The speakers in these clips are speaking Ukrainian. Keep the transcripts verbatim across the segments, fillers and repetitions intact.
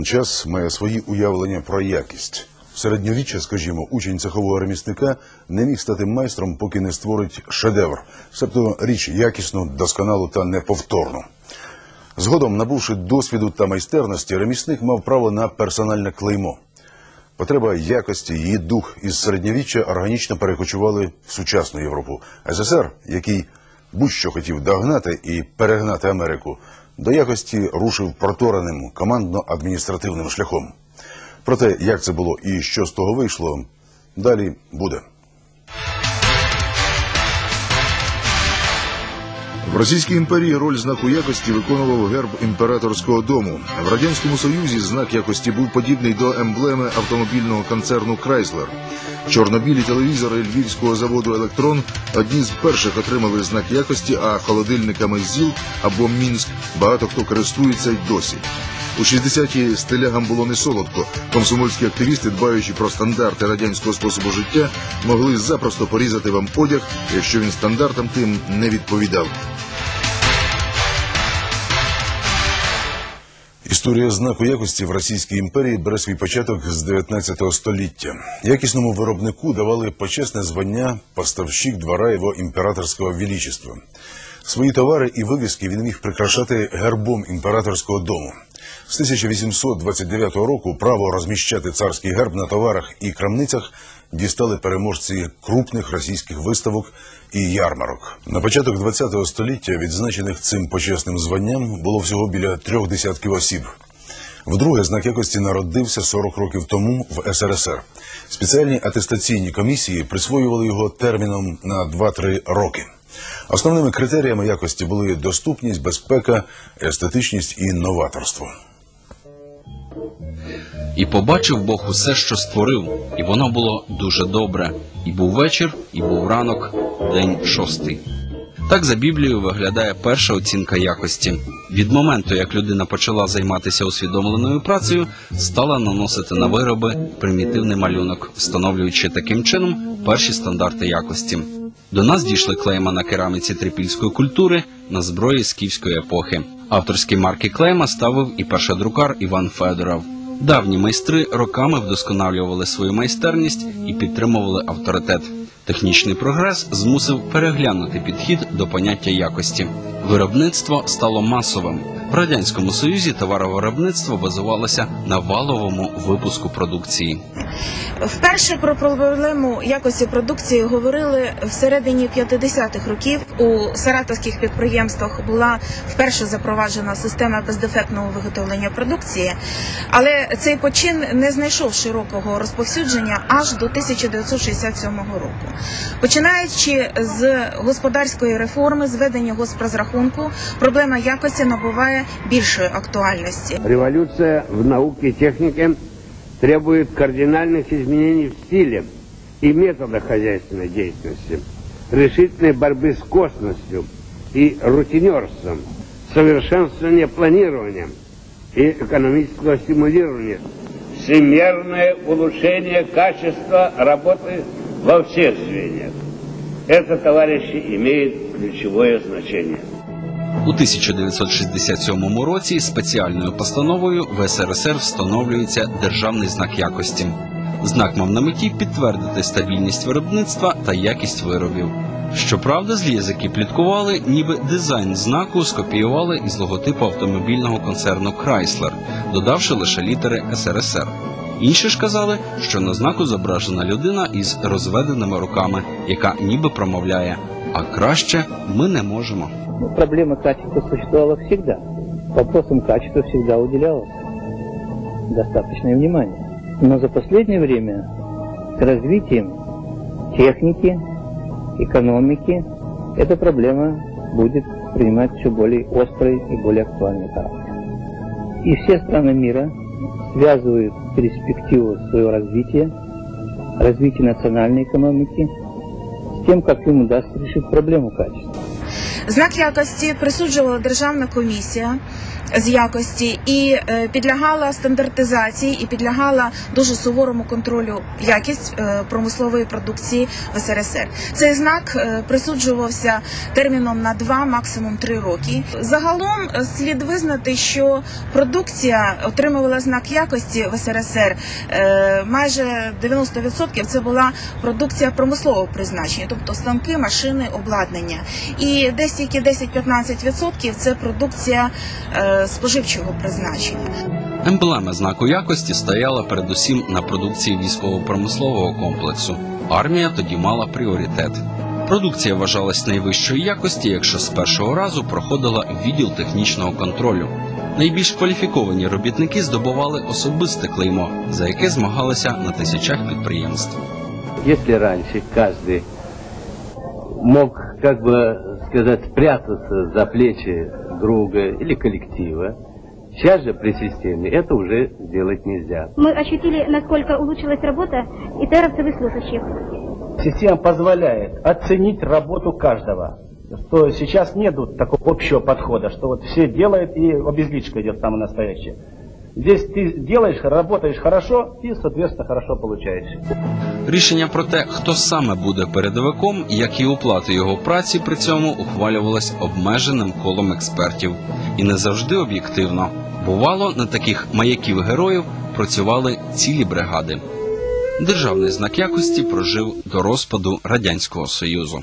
час має свої уявлення про якість. В середньовіччя, скажімо, учень цехового ремісника не міг стати майстром, поки не створить шедевр, себто річ якісну, досконалу та неповторну. Згодом, набувши досвіду та майстерності, ремісник мав право на персональне клеймо. Потреба якості, її дух із середньовіччя органічно перекочували в сучасну Європу. ес-ес-ер, який будь-що хотів догнати і перегнати Америку, до якості рушив протореним командно-адміністративним шляхом. Про те, як це було і що з того вийшло, далі буде. В Російській імперії роль знаку якості виконував герб імператорського дому. В Радянському Союзі знак якості був подібний до емблеми автомобільного концерну «Крайслер». Чорно-білі телевізори львівського заводу «Електрон» одні з перших отримали знак якості, а холодильниками «ЗІЛ» або «Мінськ» багато хто користується й досі. У шістдесяті стилягам було не солодко. Комсомольські активісти, дбаючи про стандарти радянського способу життя, могли запросто порізати вам одяг, якщо він стандартам тим не відповідав. Історія знаку якості в Російській імперії бере свій початок з дев'ятнадцятого століття. Якісному виробнику давали почесне звання «поставщик двора його імператорського величества». Свої товари і вивіски він міг прикрашати гербом імператорського дому. З тисяча вісімсот двадцять дев'ятого року право розміщати царський герб на товарах і крамницях дістали переможці крупних російських виставок і ярмарок. На початок двадцятого століття відзначених цим почесним званням було всього біля трьох десятків осіб. Вдруге, знак якості народився сорок років тому в ес ер ес ер. Спеціальні атестаційні комісії присвоювали його терміном на два-три роки. Основними критеріями якості були доступність, безпека, естетичність і новаторство. «І побачив Бог усе, що створив, і воно було дуже добре. І був вечір, і був ранок, день шостий». Так за Біблією виглядає перша оцінка якості. Від моменту, як людина почала займатися усвідомленою працею, стала наносити на вироби примітивний малюнок, встановлюючи таким чином перші стандарти якості. До нас дійшли клейма на кераміці трипільської культури, на зброї скіфської епохи. Авторські марки клейма ставив і першодрукар Іван Федоров. Давні майстри роками вдосконалювали свою майстерність і підтримували авторитет. Технічний прогрес змусив переглянути підхід до поняття якості. Виробництво стало масовим. В Радянському Союзі товаровиробництво базувалося на валовому випуску продукції. Вперше про проблему якості продукції говорили всередині п'ятдесятих років. У саратовських підприємствах була вперше запроваджена система бездефектного виготовлення продукції, але цей почин не знайшов широкого розповсюдження аж до тисяча дев'ятсот шістдесят сьомого року. Починаючи з господарської реформи, зведення госпрозрахунку, проблема якості набуває більшої актуальності. Революція в науці і техніці требует кардинальных изменений в стиле и методах хозяйственной деятельности, решительной борьбы с косностью и рутинерством, совершенствования планирования и экономического стимулирования, всемирное улучшение качества работы во всех звеньях. Это, товарищи, имеет ключевое значение. У тисяча дев'ятсот шістдесят сьомому році спеціальною постановою в ес ер ес ер встановлюється державний знак якості. Знак мав на меті підтвердити стабільність виробництва та якість виробів. Щоправда, злі язики пліткували, ніби дизайн знаку скопіювали із логотипу автомобільного концерну «Крайслер», додавши лише літери ес ер ес ер. Інші ж казали, що на знаку зображена людина із розведеними руками, яка ніби промовляє «а краще ми не можемо». Проблема качества существовала всегда. Вопросам качества всегда уделялось достаточное внимание. Но за последнее время с развитием техники, экономики эта проблема будет принимать все более острый и более актуальный характер. И все страны мира связывают перспективу своего развития, развития национальной экономики с тем, как им удастся решить проблему качества. Знак якості присуджувала Державна комісія з якості і е, підлягала стандартизації і підлягала дуже суворому контролю якість е, промислової продукції в ес ер ес ер. Цей знак е, присуджувався терміном на два, максимум три роки. Загалом е, слід визнати, що продукція отримувала знак якості в ес ер ес ер. Е, майже дев'яносто відсотків це була продукція промислового призначення, тобто станки, машини, обладнання. І десь тільки десять-п'ятнадцять відсотків це продукція е, споживчого призначення. Емблема знаку якості стояла передусім на продукції військово-промислового комплексу. Армія тоді мала пріоритет. Продукція вважалась найвищої якості, якщо з першого разу проходила відділ технічного контролю. Найбільш кваліфіковані робітники здобували особисте клеймо, за яке змагалися на тисячах підприємств. Если раньше каждый мог, как бы сказать, прятаться за плечи друга или коллектива, сейчас же при системе это уже сделать нельзя. Мы ощутили, насколько улучшилась работа ИТРовцев и служащих. Система позволяет оценить работу каждого. То сейчас нету такого общего подхода, что вот все делают и обезличка идет самое настоящее. Здесь ты делаешь, работаешь хорошо и, соответственно, хорошо получаешь. Рішення про те, хто саме буде передовиком, як і оплата його праці при цьому ухвалювалось обмеженим колом експертів. І не завжди об'єктивно. Бувало, на таких маяків героїв працювали цілі бригади. Державний знак якості прожив до розпаду Радянського Союзу.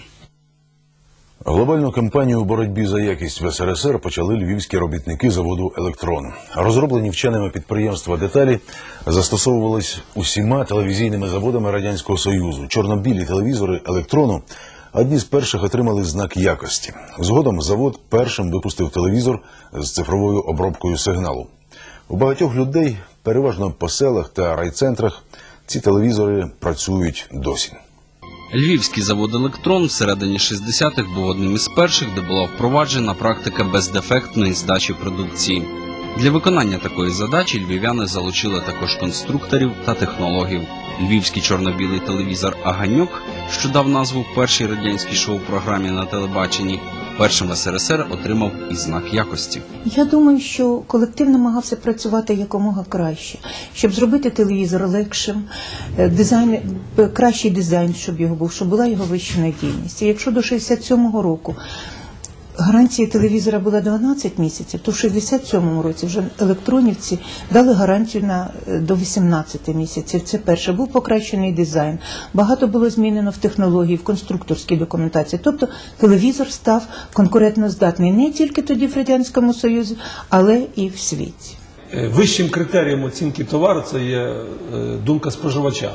Глобальну кампанію у боротьбі за якість в ес ер ес ер почали львівські робітники заводу «Електрон». Розроблені вченими підприємства деталі застосовувались усіма телевізійними заводами Радянського Союзу. Чорно-білі телевізори «Електрону» одні з перших отримали знак якості. Згодом завод першим випустив телевізор з цифровою обробкою сигналу. У багатьох людей, переважно по селах та райцентрах, ці телевізори працюють досі. Львівський завод «Електрон» всередині шістдесятих був одним із перших, де була впроваджена практика бездефектної здачі продукції. Для виконання такої задачі львів'яни залучили також конструкторів та технологів. Львівський чорно-білий телевізор «Аганьок», що дав назву першій радянській шоу-програмі на телебаченні, першим в ес ер ес ер отримав і знак якості. Я думаю, що колектив намагався працювати якомога краще, щоб зробити телевізор легшим, дизайн, кращий дизайн, щоб його був, щоб була його вища надійність. І якщо до шістдесят сьомого року гарантія телевізора була дванадцять місяців, то в шістдесят сьомому році вже електронівці дали гарантію на до вісімнадцяти місяців. Це перше. Був покращений дизайн. Багато було змінено в технології, в конструкторській документації. Тобто телевізор став конкурентноздатний не тільки тоді в Радянському Союзі, але і в світі. Вищим критерієм оцінки товару це є думка споживача,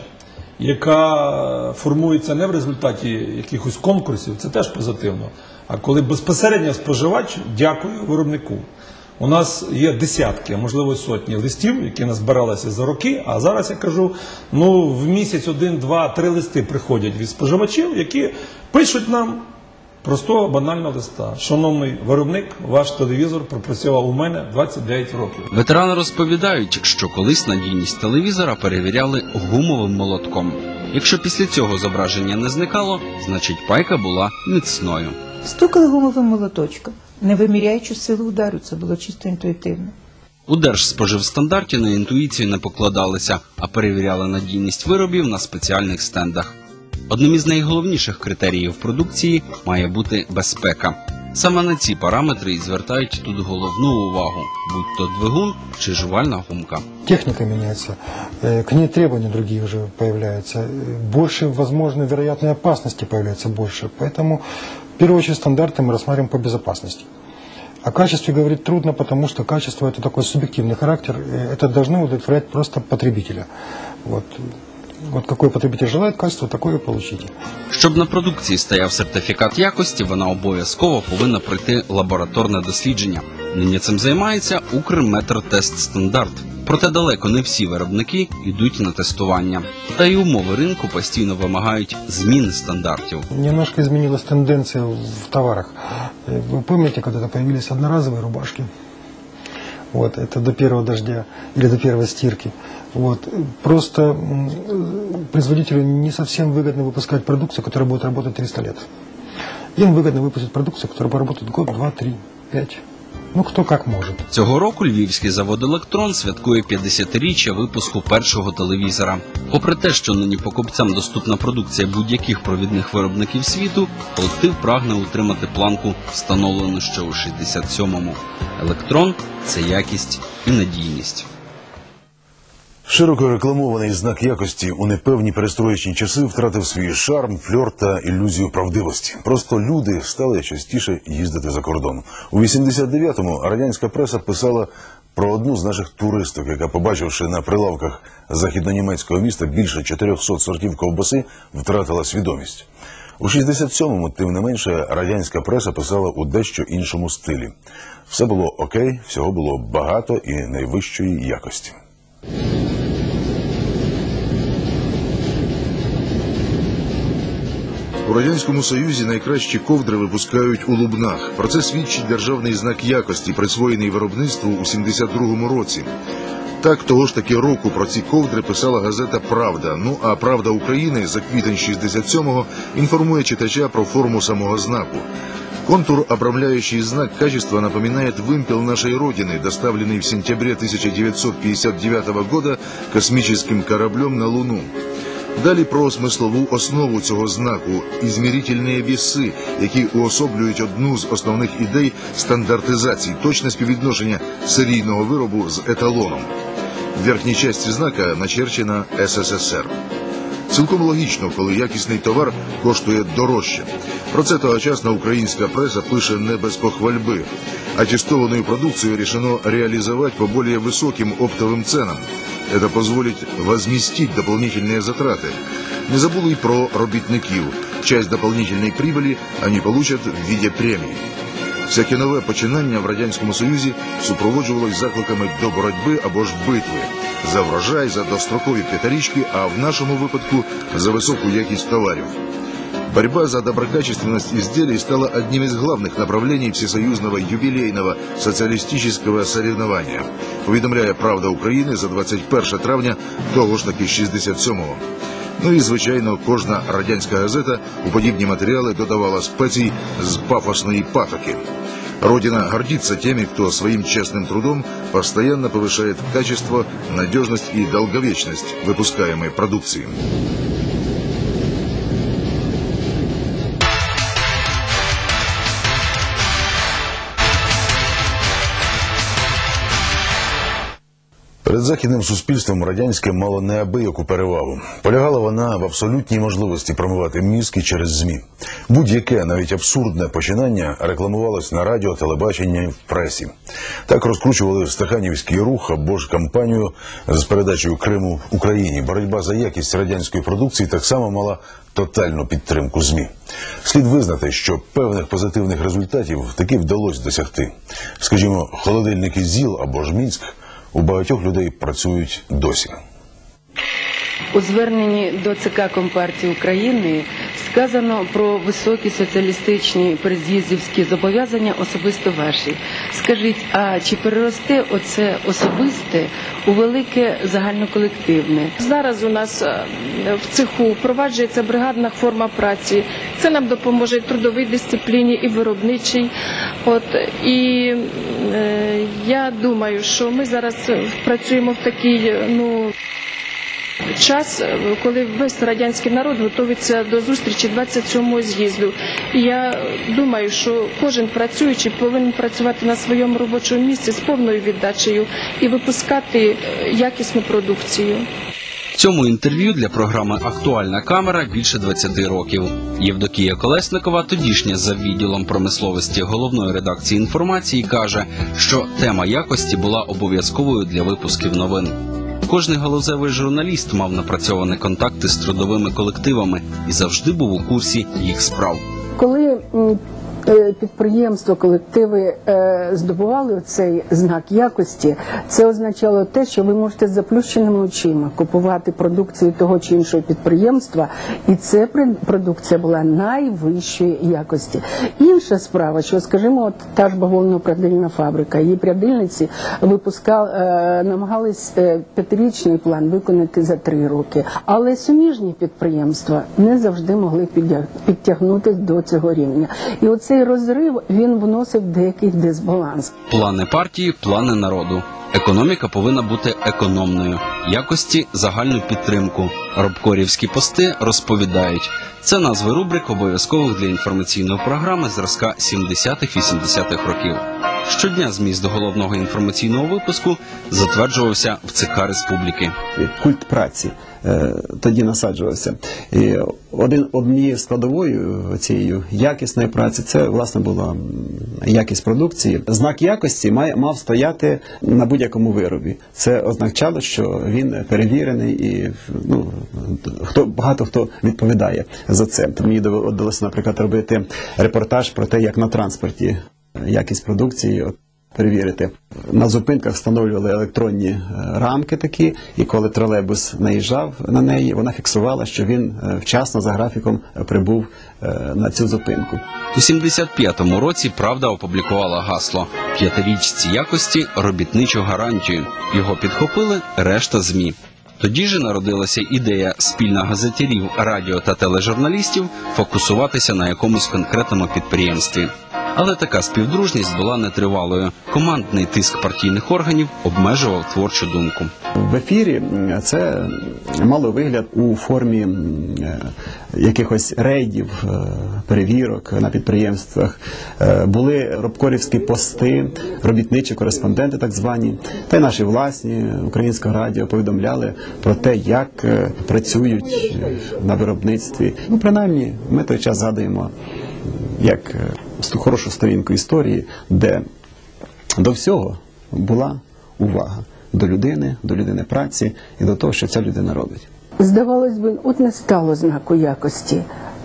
яка формується не в результаті якихось конкурсів, це теж позитивно, а коли безпосередньо споживач дякує виробнику. У нас є десятки, а можливо сотні листів, які назбиралися за роки, а зараз я кажу, ну в місяць один, два, три листи приходять від споживачів, які пишуть нам простого банального листа. Шановний виробник, ваш телевізор пропрацював у мене двадцять дев'ять років. Ветерани розповідають, що колись надійність телевізора перевіряли гумовим молотком. Якщо після цього зображення не зникало, значить пайка була міцною. Стукали гумовим молоточком, не виміряючи силу удару, це було чисто інтуїтивно. У Держспоживстандарті на інтуїцію не покладалися, а перевіряли надійність виробів на спеціальних стендах. Одним із найголовніших критеріїв продукції має бути безпека. Саме на ці параметри і звертають тут головну увагу, будь то двигун чи жувальна гумка. Техника меняется, к ней требования другие уже появляются, больше, возможно, вероятной опасности появляется больше, поэтому в первую очередь стандарты мы рассматриваем по безопасности. О качестве говорить трудно, потому что качество – это такой субъективный характер, это должны удовлетворять просто потребителя. Вот. Вот какой потребитель желает качество, такое и получите. Щоб на продукції стояв сертифікат якості, вона обов'язково повинна пройти лабораторне дослідження. Нині цим займається Укрметротестстандарт. Проте далеко не всі виробники йдуть на тестування. Та й умови ринку постійно вимагають зміни стандартів. Немножко изменилась тенденция в товарах. Вы помните, когда-то появились одноразовые рубашки? Вот, это до первого дождя или до первой стирки. Вот. Просто производителю не совсем выгодно выпускать продукцию, которая будет работать триста лет. Им выгодно выпустить продукцию, которая поработает год, два, три, пять. Ну, кто как может. Цього року львівський завод «Електрон» святкує п'ятдесятиріччя випуску першого телевізора. Попри те, що нині покупцям доступна продукція будь-яких провідних виробників світу, колектив прагне утримати планку, встановлену ще у шістдесят сьомому. «Електрон» – це якість і надійність. Широко рекламований знак якості у непевні перестроєчні часи втратив свій шарм, фльор та ілюзію правдивості. Просто люди стали частіше їздити за кордон. У вісімдесят дев'ятому радянська преса писала про одну з наших туристок, яка, побачивши на прилавках західнонімецького міста більше чотирьохсот сортів ковбаси, втратила свідомість. У шістдесят сьомому, тим не менше, радянська преса писала у дещо іншому стилі. Все було окей, всього було багато і найвищої якості. У Радянському Союзі найкращі ковдри випускають у Лубнах. Про це свідчить державний знак якості, присвоєний виробництву у сімдесят другому році. Так, того ж таки року про ці ковдри писала газета «Правда». Ну, а «Правда України» за квітень шістдесят сьомого інформує читача про форму самого знаку. Контур, обрамляющий знак качества, напоминает вымпел нашей Родины, доставленный в сентябре тысяча девятьсот пятьдесят девятого года космическим кораблем на Луну. Далі про смислову основу цього знаку – ізмірительні віси, які уособлюють одну з основних ідей стандартизації, точне співвідношення серійного виробу з еталоном. В верхній часті знака начерчена ес ес ес ер. Цілком логічно, коли якісний товар коштує дорожче. Про це тогочасна українська преса пише не без похвальби. Аттестованную продукцию решено реализовать по более высоким оптовым ценам. Это позволит возместить дополнительные затраты. Не забули й про робітників. Часть дополнительной прибыли они получат в виде премии. Всяке нове починання в Радянському Союзі супроводжувалось закликами до боротьби або ж битви. За врожай, за дострокові п'ятирічки, а в нашому випадку за високу якість товарів. Борьба за доброкачественность изделий стала одним из главных направлений всесоюзного юбилейного социалистического соревнования, повідомляє «Правда України» за двадцять перше травня того ж таки шістдесят сьомого. Ну і, звичайно, кожна радянська газета у подібні матеріали додавала спецій з пафосної патоки. Родина гордится теми, кто своим честным трудом постоянно повышает качество, надежность и долговечность выпускаемой продукции. Перед західним суспільством радянське мало неабияку перевагу. Полягала вона в абсолютній можливості промивати мізки через ЗМІ. Будь-яке, навіть абсурдне починання рекламувалось на радіо, телебаченні, в пресі. Так розкручували Стаханівський рух або ж кампанію з передачею Криму Україні. Боротьба за якість радянської продукції так само мала тотальну підтримку ЗМІ. Слід визнати, що певних позитивних результатів таки вдалося досягти. Скажімо, холодильники ЗІЛ або ж Мінськ у багатьох людей працюють досі. У зверненні до ЦК Компартії України сказано про високі соціалістичні перед'їздівські зобов'язання особисто ваші. Скажіть, а чи переросте оце особисте у велике загальноколективне? Зараз у нас в цеху впроваджується бригадна форма праці. Це нам допоможе і трудовій дисципліні, і виробничій. От, і е, я думаю, що ми зараз працюємо в такій, ну, час, коли весь радянський народ готується до зустрічі двадцять сьомого з'їзду. І я думаю, що кожен працюючий повинен працювати на своєму робочому місці з повною віддачею і випускати якісну продукцію. Цьому інтерв'ю для програми «Актуальна камера» більше двадцяти років. Євдокія Колесникова, тодішня за відділом промисловості головної редакції інформації, каже, що тема якості була обов'язковою для випусків новин. Кожний галузевий журналіст мав напрацьовані контакти з трудовими колективами і завжди був у курсі їх справ. Коли підприємства, колективи здобували цей знак якості, це означало те, що ви можете з заплющеними очима купувати продукцію того чи іншого підприємства, і ця продукція була найвищої якості. Інша справа, що, скажімо, от та ж бавовно-прядильна фабрика, її прядильниці випускали, намагались п'ятирічний план виконати за три роки, але суміжні підприємства не завжди могли підтягнутися до цього рівня. І от оцей розрив, він вносив деякий дисбаланс. Плани партії – плани народу. Економіка повинна бути економною. Якості – загальну підтримку. Робкорівські пости розповідають. Це назви рубрик, обов'язкових для інформаційної програми зразка сімдесятих-вісімдесятих років. Щодня зміст головного інформаційного випуску затверджувався в ЦК Республіки. Культ праці е, тоді насаджувався. І один, однією складовою цієї якісної праці це, власне, була якість продукції. Знак якості має, мав стояти на будь-якому виробі. Це означало, що він перевірений і ну, хто, багато хто відповідає за це. Мені довелося, наприклад, робити репортаж про те, як на транспорті якість продукції перевірити. На зупинках встановлювали електронні рамки такі, і коли тролейбус наїжджав на неї, вона фіксувала, що він вчасно за графіком прибув на цю зупинку. У сімдесят п'ятому році «Правда» опублікувала гасло «П'ятирічці якості – робітничу гарантію». Його підхопили решта ЗМІ. Тоді ж народилася ідея спільна газетярів, радіо та тележурналістів фокусуватися на якомусь конкретному підприємстві. Але така співдружність була нетривалою. Командний тиск партійних органів обмежував творчу думку. В ефірі це мало вигляд у формі якихось рейдів, перевірок на підприємствах. Були робкорівські пости, робітничі кореспонденти так звані, та й наші власні Українського радіо повідомляли про те, як працюють на виробництві. Ну, принаймні, ми той час згадуємо як хорошу сторінку історії, де до всього була увага до людини, до людини праці і до того, що ця людина робить. Здавалось би, от не стало знаку якості.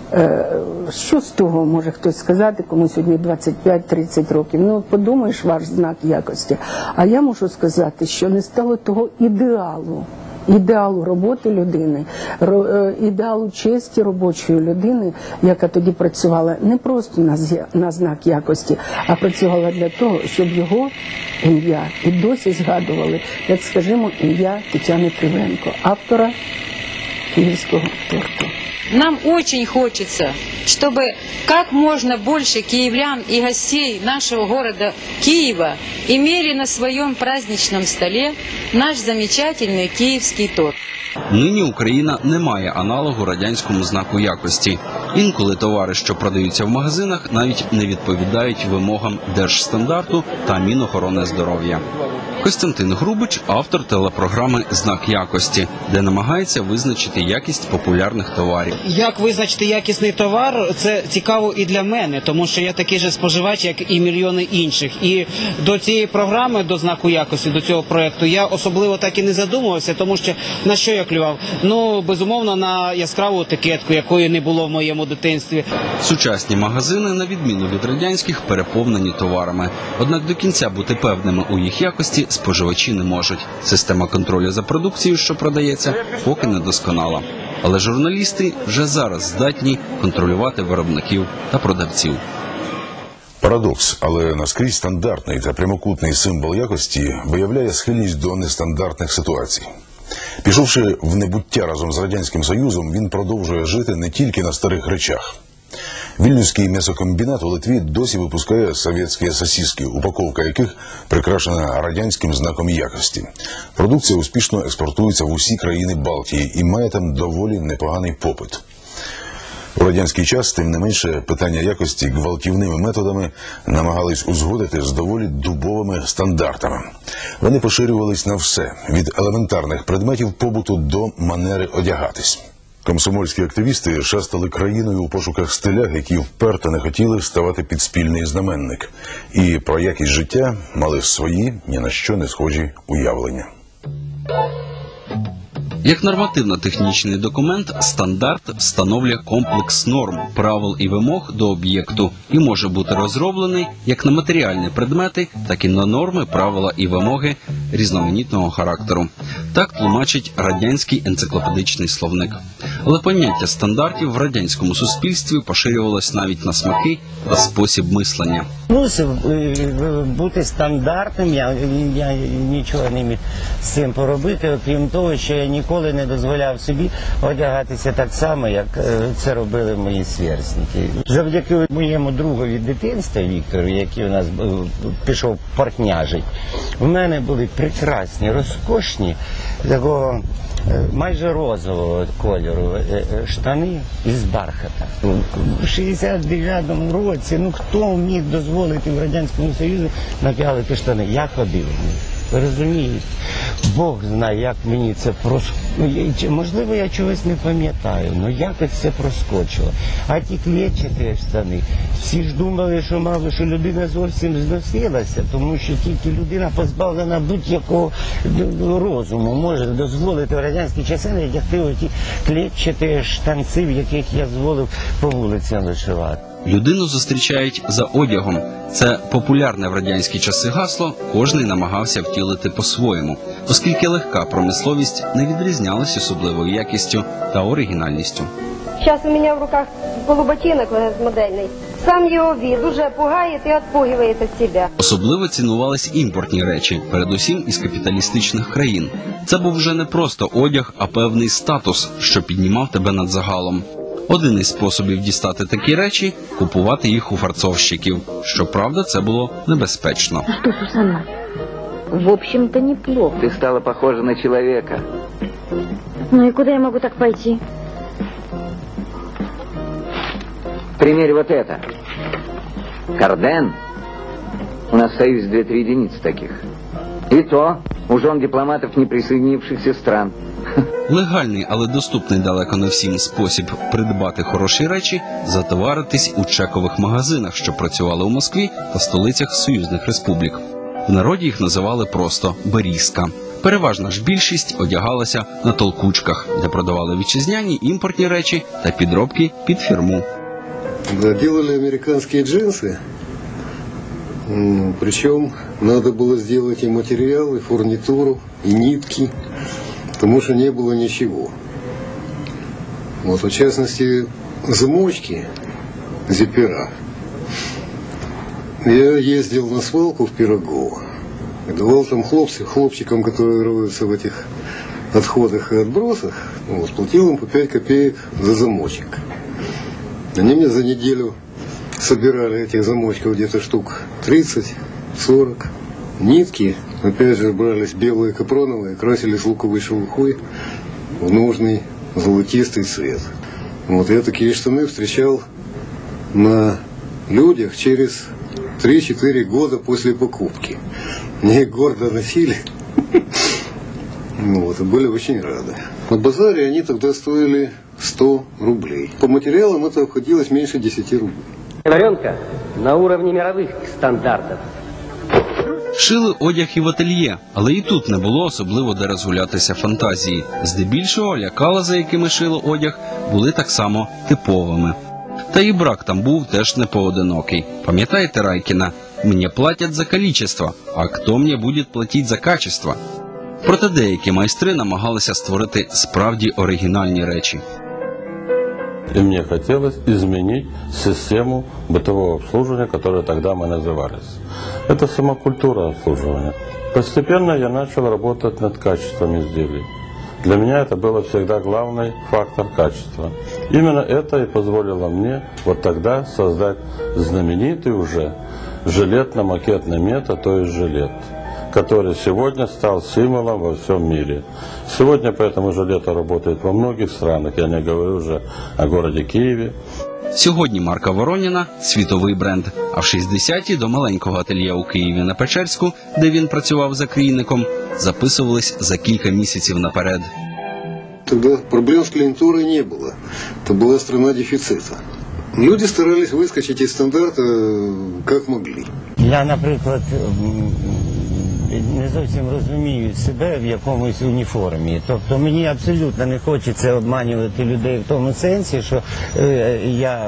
Що з того може хтось сказати, кому сьогодні двадцять п'ять тридцять років? Ну, подумаєш, ваш знак якості. А я можу сказати, що не стало того ідеалу. Ідеалу роботи людини, ідеалу честі робочої людини, яка тоді працювала не просто на, на знак якості, а працювала для того, щоб його ім'я і досі згадували, як, скажімо, ім'я Тетяни Кривенко, автора київського торту. Нам очень хочется, чтобы как можно больше киевлян и гостей нашего города Киева имели на своем праздничном столе наш замечательный киевский торт. Нині Україна не має аналогу радянському знаку якості. Інколи товари, що продаються в магазинах, навіть не відповідають вимогам Держстандарту та Мінохорони здоров'я. Костянтин Грубич – автор телепрограми «Знак якості», де намагається визначити якість популярних товарів. Як визначити якісний товар – це цікаво і для мене, тому що я такий же споживач, як і мільйони інших. І до цієї програми, до знаку якості, до цього проєкту, я особливо так і не задумувався, тому що на що я клював? Ну, безумовно, на яскраву етикетку, якої не було в моєму дитинстві. Сучасні магазини, на відміну від радянських, переповнені товарами. Однак до кінця бути певними у їх якості споживачі не можуть. Система контролю за продукцією, що продається, поки не досконала. Але журналісти вже зараз здатні контролювати виробників та продавців. Парадокс, але наскрізь стандартний та прямокутний символ якості виявляє схильність до нестандартних ситуацій. Пішовши в небуття разом з Радянським Союзом, він продовжує жити не тільки на старих речах. Вільнюський м'ясокомбінат у Литві досі випускає совєтські сосиски, упаковка яких прикрашена радянським знаком якості. Продукція успішно експортується в усі країни Балтії і має там доволі непоганий попит. У радянський час, тим не менше, питання якості гвалтівними методами намагались узгодити з доволі дубовими стандартами. Вони поширювались на все, від елементарних предметів побуту до манери одягатись. Комсомольські активісти шастали країною у пошуках стиля, які вперто не хотіли ставати під спільний знаменник. І про якість життя мали свої, ні на що не схожі уявлення. Як нормативно-технічний документ, стандарт встановлює комплекс норм, правил і вимог до об'єкту і може бути розроблений як на матеріальні предмети, так і на норми, правила і вимоги різноманітного характеру. Так тлумачить радянський енциклопедичний словник. Але поняття стандартів в радянському суспільстві поширювалось навіть на смаки та спосіб мислення. Мусив бути стандартним, я, я нічого не міг з цим поробити, окрім того, що я ніколи не дозволяв собі одягатися так само, як це робили мої сверстники. Завдяки моєму другові дитинства Віктору, який у нас пішов портняжить, у мене були прекрасні, розкошні, такого майже розового кольору штани із бархата. У шістдесят дев'ятому році, ну хто міг дозволити в Радянському Союзі напялити штани? Я ходив. Ви розумієте? Бог знає, як мені це проскочило. Можливо, я чогось не пам'ятаю, але якось це проскочило. А ті клетчаті штани, всі ж думали, що мало, що людина зовсім зносилася, тому що тільки людина позбавлена будь-якого розуму може дозволити в радянські часи надягти оті клетчаті штанці, в яких я дозволив по вулицям вишивати. Людину зустрічають за одягом. Це популярне в радянські часи гасло, кожний намагався втілити по-своєму, оскільки легка промисловість не відрізнялась особливою якістю та оригінальністю. Сейчас у меня в руках полуботинок модельный. Сам его вид уже пугает и отпугивает от себя. Особливо цінувались імпортні речі, передусім із капіталістичних країн. Це був вже не просто одяг, а певний статус, що піднімав тебе над загалом. Один із способів дістати такі речі – купувати їх у фарцовщиків. Щоправда, це було небезпечно. Что, Сусанна? В общем-то, неплохо. Ты стала похожа на человека. Ну и куда я могу так пойти? Примерь вот это. Карден. У нас в Союзе две-три единицы таких. И то у жен дипломатов, не присоединившихся стран. Легальний, але доступний далеко не всім спосіб придбати хороші речі – затоваритись у чекових магазинах, що працювали у Москві та столицях союзних республік. В народі їх називали просто «берізка». Переважна ж більшість одягалася на толкучках, де продавали вітчизняні імпортні речі та підробки під фірму. Да, делали американские джинсы, причем надо было сделать и материал, и фурнитуру, и нитки, потому что не было ничего. Вот, в частности, замочки, зиппера. Я ездил на свалку в Пирогово, давал там хлопцам, хлопчикам, которые роются в этих отходах и отбросах, вот, платил им по пять копеек за замочек. Они мне за неделю собирали этих замочков где-то штук тридцать-сорок. Нитки, опять же, брались белые капроновые, красились луковой шелухой в нужный золотистый цвет. Вот я такие штаны встречал на людях через три-четыре года после покупки. Мне их гордо носили. Вот, и были очень рады. На базаре они тогда стоили сто рублей. По материалам это обходилось меньше десяти рублей. Варенка на уровне мировых стандартов. Шили одяг і в ательє, але і тут не було особливо де розгулятися фантазії. Здебільшого лякала, за якими шили одяг, були так само типовими. Та і брак там був теж не поодинокий. Пам'ятаєте Райкіна? «Мені платять за количество, а хто мені буде платити за качество?» Проте деякі майстри намагалися створити справді оригінальні речі. И мне хотелось изменить систему бытового обслуживания, которую тогда мы назывались. Это сама культура обслуживания. Постепенно я начал работать над качеством изделий. Для меня это было всегда главный фактор качества. Именно это и позволило мне вот тогда создать знаменитый уже жилетно-макетный метод, то есть жилет, который сегодня стал символом во всем мире. Сегодня поэтому жилеты работают во многих странах, я не говорю уже о городе Киеве. Сьогодні марка Вороніна – світовий бренд, а в шістдесяті до маленького ательє у Києві на Печерську, де він працював закрійником, записувались за кілька місяців наперед. Тогда проблем с клиентурой не было. Это была страна дефицита. Люди старались выскочить из стандарта как могли. Я, наприклад, не зовсім розуміють себе в якомусь уніформі. Тобто мені абсолютно не хочеться обманювати людей в тому сенсі, що е, я,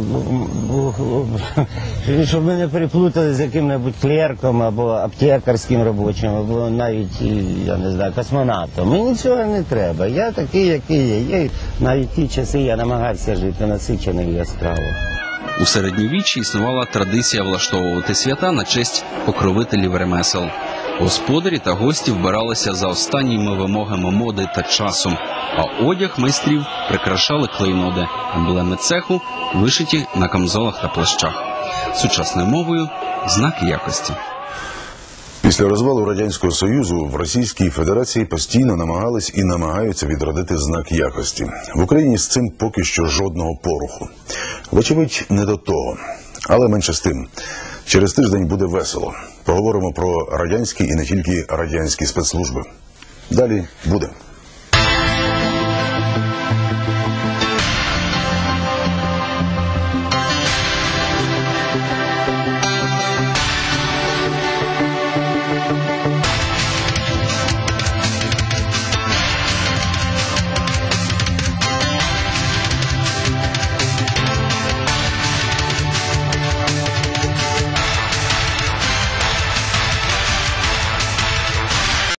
щоб мене переплутали з яким-небудь клерком або аптекарським робочим, або навіть, я не знаю, космонавтом. Мені цього не треба. Я такий, який є. Я, навіть ті часи я намагався жити насичено і яскраво. У середньовіччі існувала традиція влаштовувати свята на честь покровителів ремесел. Господарі та гості вбиралися за останніми вимогами моди та часу, а одяг майстрів прикрашали клейноди, емблеми цеху, вишиті на камзолах та плащах. Сучасною мовою – знаки якості. Після розвалу Радянського Союзу в Російській Федерації постійно намагались і намагаються відродити знак якості. В Україні з цим поки що жодного поруху. Вочевидь, не до того. Але менше з тим. Через тиждень буде весело. Поговоримо про радянські і не тільки радянські спецслужби. Далі буде.